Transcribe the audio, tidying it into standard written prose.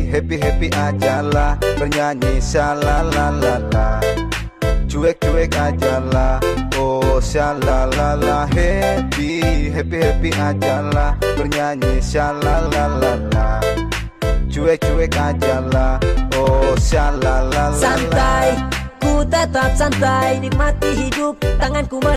happy aja lah, bernyanyi shalalalala. Cuek aja lah, oh shalalala. Happy aja lah, bernyanyi shalalalala. Cuek aja lah, oh shalalala. Santai, ku tetap santai, nikmati hidup, tanganku